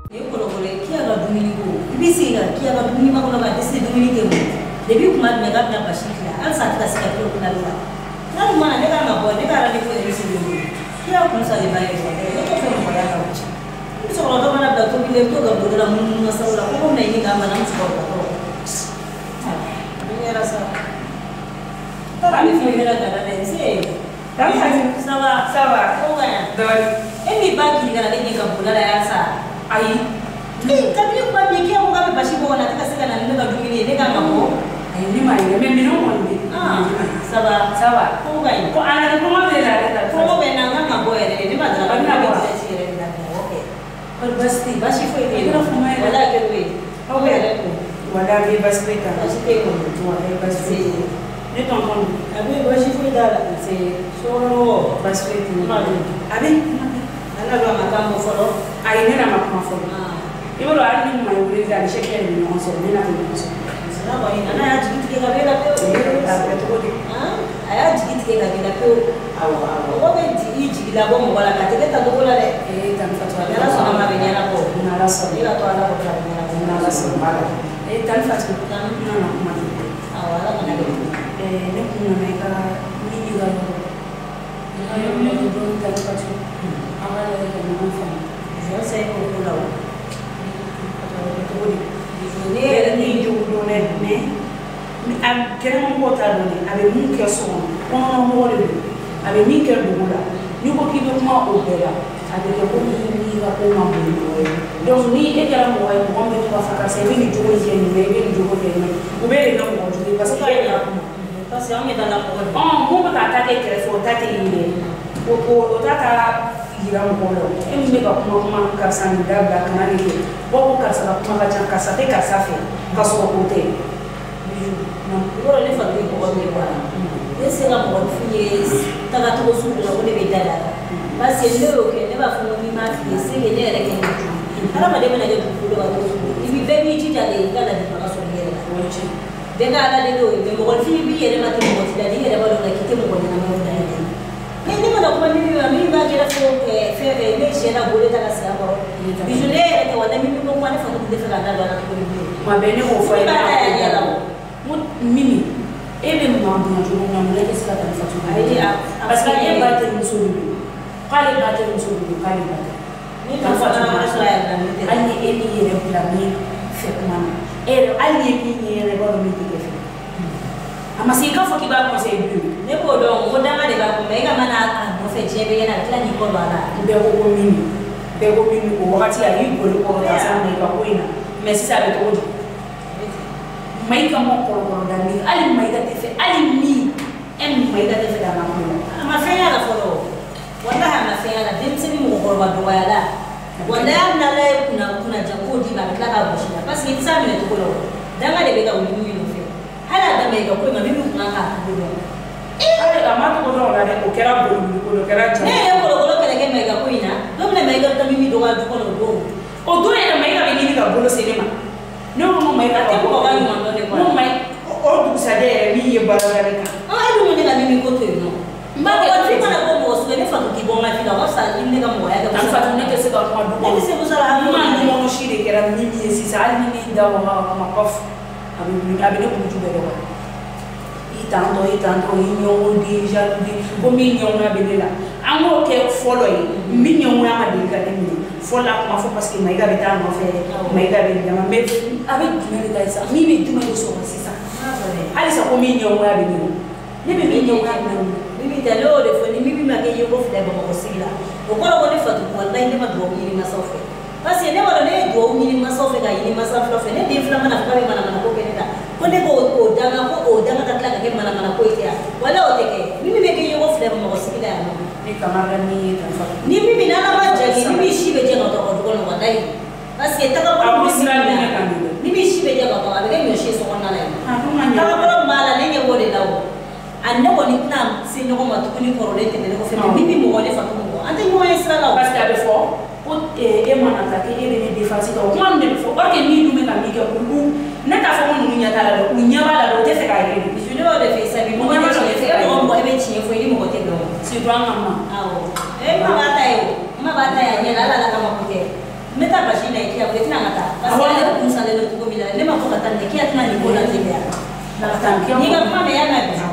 E ko kole ki aga dumuni ko ibi singa ki aga dumuni ma ko ga desi dumuni ke mo debi kuma me ga na bashikla al sa ta sika ko kuna la na ma ne ga ma bo ne ga ra ni ko desi dumuni ki aga kun sa le ba e ko ko ko ya ka wuce so ro do mana da to bi le to ga bo da mun na sa la ko ne ni ga ma na mu ko ko ni era sa ta ni fi mera da da se ta sawa ko ga do emi ba ki ga na ni ga bo la ya sa ai kabili kwa biki ya mugabe bashibo wanataka sika na nenda dumini nega ngabo ai ni mai me mino monde sawa ko gai ko ana ko mo be la ko be na ngabo ere ni madra ba na be tsire na okay पर बस्ती बसी foi ele não fuma wala ke we ko be ere ko wala be basti ka basi ke ko wala basti ne ton kon abi basi foi dala se solo basti ni abi ana ba makambo folo ai ne na makambo folo ibo ro ari ni mai uri ga sheke ni no so ni na ni so sana ba ina na jigiti ke ga bela pe to di aya jigiti ke ga bela pe awa be jigi la bo mo wala ka te ta do bola le tan fatwa la so na be nyana ko na la so ni la to ala ko ta na la so mala tan fatwa tan na na ma awa la na be ne kuna me ka ni ni ga ayo me do tan fatwa awa la ke na fa yo sai ko kula ne ni judo ne am kere mo ta do ne abe mu ke so on mo le abe ni ke do la ni ko ki do ma o bela abe ke ko ni ga ko ma mo donc ni e kala mo ay mo be ko fa ka se ni judo je ni be judo je ni o be le no mo judo parce que on est dans la parole on mo ba ta ke kere fo ta te ni o ta ta gira mo lo e me ba kuma ka san da ba kana ni bo ka sa kuma ka chan ka sa te ka sa fe ka so ko te no ko le fa te ko me ba ese ga mo fi ta ga to su la ko le be dala ba se le o ke ne ba fu mi ma fi se ke ne re ke ni ara ma de me na ge fu lo ba to su ibi be mi ti ja le ga la di ka so ni re ko chi de ga la de do me mo fi bi ye ma te mo ti da di re ba lo na ki te mo ko na mo da ni ni mana kuma mimi ba kira fo ne shera bole ta kasa ba bijule ete wala mimi ko kwa ne fa de fa da la ko ni ma bene ko fa ina mo mimi ebe mo ma jo mo na le kesa ta fa tu ai parce que e ba te musulu kale ba te musulu kale ba ni ta fa na ma sala ya ni ani e ni yere bula ni fe kuma e ali e ni yere ba mi te fe ama si ka fo ki ba ko se bu ne ko don mo dama de ba ko me ga mana no fe jebe yana kila ni ko bala be ko mini ko wakati ya yuko ko ta sana ni ba ko ina me si sabe to di mai ka mo ko da ni ali mai da te fe ali mi em mai da te fe da ma ko ama fe ya la folo wala ha ma fe ya la dim se ni mo ko ba do ya la wala na la kuna jakodi ba kila ka boshina parce que ça me to ko lo dama de be ga uli hala da me ga ko ma mimi kuna ka do ale ama to do la de ko kera bolu ko kera ja ne ko kele ke me ga ko ina do me ga ta mimi do ga do ko do o do ina me ga ni ga bolu sinema no mo me ga te ko ga ni mo do ne ko mo me o du sa de mi ye ba ga ka ai do mo ne ga mimi ko to no ma ga fi mana ko mo so ne fa ko ki bo ma fi da wa sa ni ga mo ya ga fa to ne ke se ga ko do ne se mo sala ha ma ni mo shi de kera mimi ye si sa ni ni da wa ma kof abi ne kuju be wa itando inyo di jaludi ko mi nyo na be la amo ke follow yi mi nyo na ma de ka ni fola ko ma fo parce que mai ga be ta no fe mai ga be ma me abi du me sa mi be du me so si sa ali sa ko mi nyo na be ni be mi nyo na be mi da lo de fo ni mi ma ke yo ko fe ba ko sila o ko ne fa ko wallahi ne ma do mi na so fe parce que ne wala ne do mi ma so fe ga ni ma so fe ne de fla mana fa mana ko be da ko ne ko danga ta tla ke mana ko ite wala o teke mimi me ke yo ko fle mo sikila ya ni kamara ni ta fa ni mimi na na ba jagi ni mi shi be je no to ko no wadai parce que ta ko mo sikila ni mi shi be je ko ba be mi shi so ko na la ta ko mala ne ne wole dawo ande ko ni tam si no ma to ni ko role te ne ko fe mimi mo wole fa ko mo ante mo isra la parce que abe fo o e mana ta ke e be ni defense to ko am de fo o ke ni du me ka mi ke ko ne ta fo mo nya ta la do nya ba la do te fe ka ye je ne o de fe sa bi mo nya so fe ka mo be chi fo ni mo te do si do mama awo e ma ba ta yo ma ba ta ya nya la ka ma ko te me ta Musa basi na ikia kwa tina ngata. Basi ale kumsa le tuko bila. Le ma ko kata ne kia tuna ni bola tibia. Na kata Ni ga pa me yana.